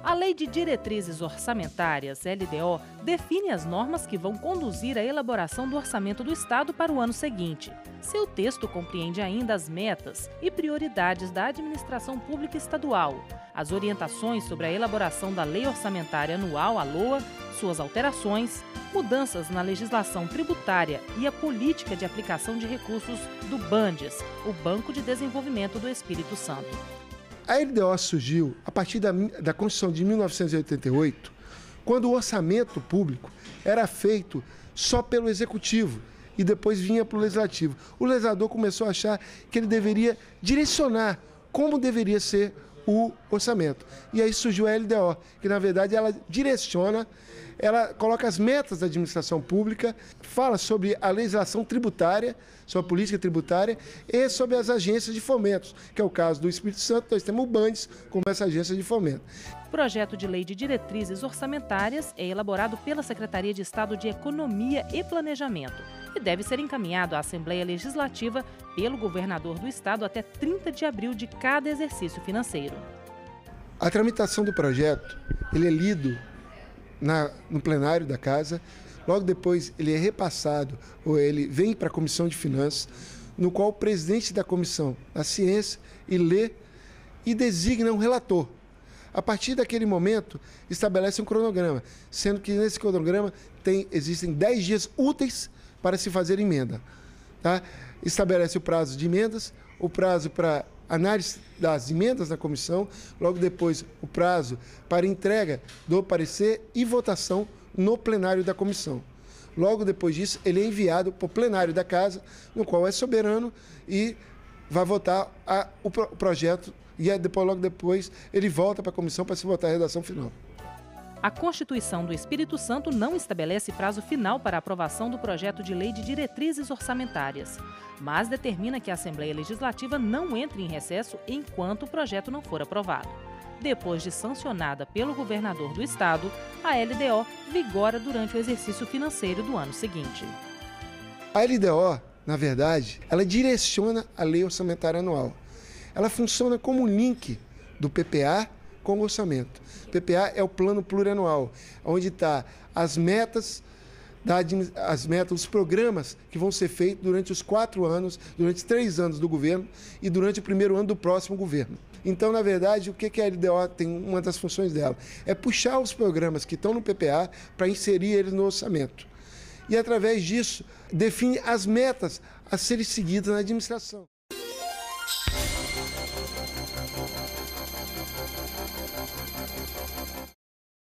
A Lei de Diretrizes Orçamentárias, LDO, define as normas que vão conduzir à elaboração do orçamento do Estado para o ano seguinte. Seu texto compreende ainda as metas e prioridades da administração pública estadual, as orientações sobre a elaboração da Lei Orçamentária Anual, a LOA, suas alterações, mudanças na legislação tributária e a política de aplicação de recursos do BANDES, o Banco de Desenvolvimento do Espírito Santo. A LDO surgiu a partir da Constituição de 1988, quando o orçamento público era feito só pelo Executivo e depois vinha para o Legislativo. O legislador começou a achar que ele deveria direcionar como deveria ser o orçamento. E aí surgiu a LDO, que na verdade ela direciona, ela coloca as metas da administração pública, fala sobre a legislação tributária, sobre a política tributária e sobre as agências de fomento, que é o caso do Espírito Santo. Nós temos o BANDES como essa agência de fomento. O projeto de lei de diretrizes orçamentárias é elaborado pela Secretaria de Estado de Economia e Planejamento e deve ser encaminhado à Assembleia Legislativa pelo governador do Estado até 30 de abril de cada exercício financeiro. A tramitação do projeto, ele é lido no plenário da Casa, logo depois ele é repassado, ou ele vem para a Comissão de Finanças, no qual o presidente da Comissão da Ciência lê e designa um relator. A partir daquele momento, estabelece um cronograma, sendo que nesse cronograma existem 10 dias úteis para se fazer emenda. Tá? Estabelece o prazo de emendas, o prazo para análise das emendas na comissão, logo depois o prazo para entrega do parecer e votação no plenário da comissão. Logo depois disso, ele é enviado para o plenário da Casa, no qual é soberano e vai votar o projeto e logo depois ele volta para a comissão para se votar a redação final. A Constituição do Espírito Santo não estabelece prazo final para a aprovação do projeto de lei de diretrizes orçamentárias, mas determina que a Assembleia Legislativa não entre em recesso enquanto o projeto não for aprovado. Depois de sancionada pelo governador do Estado, a LDO vigora durante o exercício financeiro do ano seguinte. A LDO, na verdade, ela direciona a Lei Orçamentária Anual. Ela funciona como um link do PPA com o orçamento. O PPA é o plano plurianual, onde está as metas, os programas que vão ser feitos durante os 4 anos, durante 3 anos do governo e durante o primeiro ano do próximo governo. Então, na verdade, o que a LDO tem, uma das funções dela, é puxar os programas que estão no PPA para inserir eles no orçamento. E, através disso, define as metas a serem seguidas na administração.